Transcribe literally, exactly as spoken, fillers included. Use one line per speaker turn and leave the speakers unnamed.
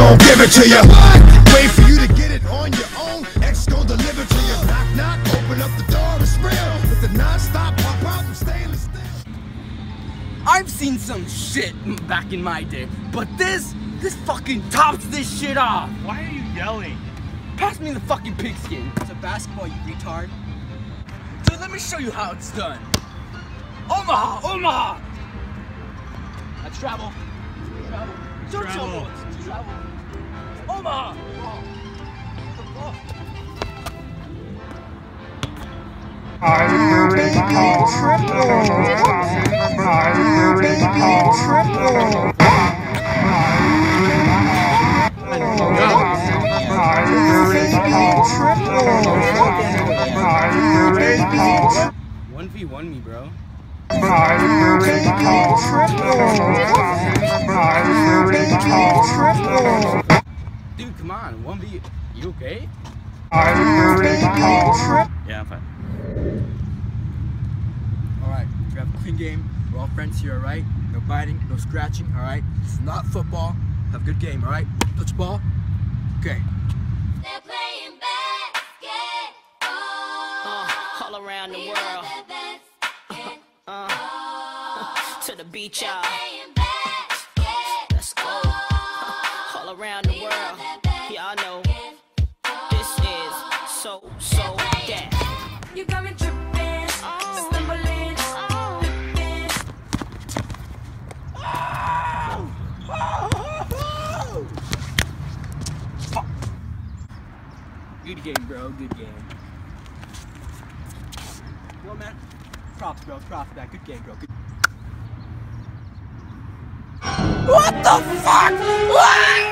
gon' give it to you. Wait for you to get it on your own. X gon' deliver to you. Knock, knock, open up the door, it's real. With the non-stop pop out from stainless steel.
I've seen some shit back in my day, but this, this fucking tops this shit off.
Why are you yelling?
Pass me the fucking pigskin.
It's a basketball, you retard.
Dude, let me show you how it's done. Omaha, Omaha. Let's travel. Travel. Don't
Travel.
travel. Let's travel. Omaha. Oh.
Are baby triple? Are baby triple?
one v one me, bro. Dude, come on. one v... You okay?
Yeah, I'm fine.
Alright, we have a clean game. We're all friends here, alright? No biting, no scratching, alright? This is not football. Have a good game, alright? Touch the ball. Okay.
They're playing basketball.
Uh, all around the world. Uh, to the beach, y'all. Let's go. All around the world. Y'all know this is so, so that.
You got me tripping, stumbling, flipping.
Good game, bro. Good game.
Well, man, props, bro. Props, man. Good game, bro. Good.
What the fuck? What?